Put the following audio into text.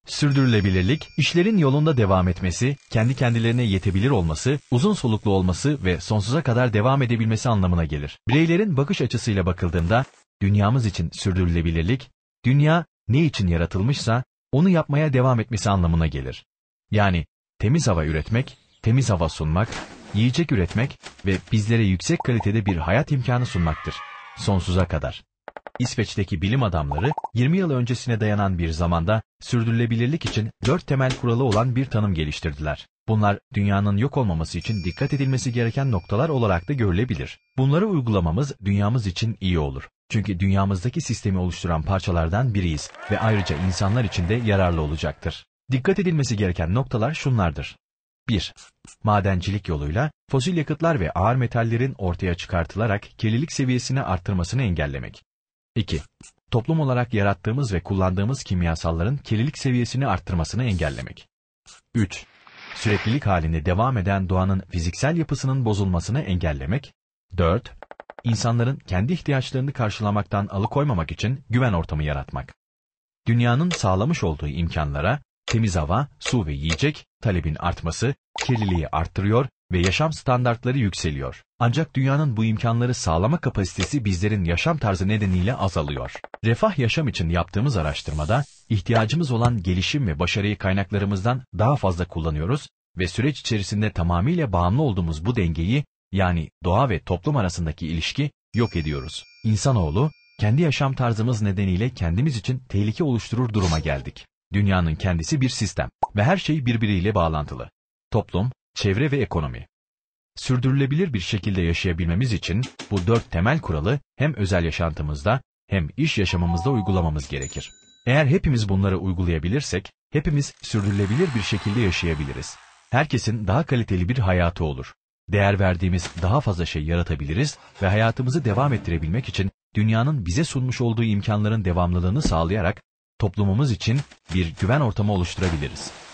Sürdürülebilirlik, işlerin yolunda devam etmesi, kendi kendilerine yetebilir olması, uzun soluklu olması ve sonsuza kadar devam edebilmesi anlamına gelir. Bireylerin bakış açısıyla bakıldığında, dünyamız için sürdürülebilirlik, dünya ne için yaratılmışsa, onu yapmaya devam etmesi anlamına gelir. Yani, temiz hava üretmek, temiz hava sunmak, yiyecek üretmek ve bizlere yüksek kalitede bir hayat imkanı sunmaktır. Sonsuza kadar. İsveç'teki bilim adamları 20 yıl öncesine dayanan bir zamanda sürdürülebilirlik için 4 temel kuralı olan bir tanım geliştirdiler. Bunlar dünyanın yok olmaması için dikkat edilmesi gereken noktalar olarak da görülebilir. Bunları uygulamamız dünyamız için iyi olur. Çünkü dünyamızdaki sistemi oluşturan parçalardan biriyiz ve ayrıca insanlar için de yararlı olacaktır. Dikkat edilmesi gereken noktalar şunlardır. 1. Madencilik yoluyla fosil yakıtlar ve ağır metallerin ortaya çıkartılarak kirlilik seviyesini arttırmasını engellemek. 2. Toplum olarak yarattığımız ve kullandığımız kimyasalların kirlilik seviyesini arttırmasını engellemek. 3. Süreklilik halinde devam eden doğanın fiziksel yapısının bozulmasını engellemek. 4. İnsanların kendi ihtiyaçlarını karşılamaktan alıkoymamak için güven ortamı yaratmak. Dünyanın sağlamış olduğu imkanlara, temiz hava, su ve yiyecek, talebin artması, kirliliği arttırıyor ve yaşam standartları yükseliyor. Ancak dünyanın bu imkanları sağlama kapasitesi bizlerin yaşam tarzı nedeniyle azalıyor. Refah yaşam için yaptığımız araştırmada, ihtiyacımız olan gelişim ve başarıyı kaynaklarımızdan daha fazla kullanıyoruz ve süreç içerisinde tamamıyla bağımlı olduğumuz bu dengeyi, yani doğa ve toplum arasındaki ilişki, yok ediyoruz. İnsanoğlu, kendi yaşam tarzımız nedeniyle kendimiz için tehlike oluşturur duruma geldik. Dünyanın kendisi bir sistem ve her şey birbiriyle bağlantılı. Toplum, çevre ve ekonomi. Sürdürülebilir bir şekilde yaşayabilmemiz için bu 4 temel kuralı hem özel yaşantımızda hem iş yaşamımızda uygulamamız gerekir. Eğer hepimiz bunları uygulayabilirsek, hepimiz sürdürülebilir bir şekilde yaşayabiliriz. Herkesin daha kaliteli bir hayatı olur. Değer verdiğimiz daha fazla şey yaratabiliriz ve hayatımızı devam ettirebilmek için dünyanın bize sunmuş olduğu imkanların devamlılığını sağlayarak toplumumuz için bir güven ortamı oluşturabiliriz.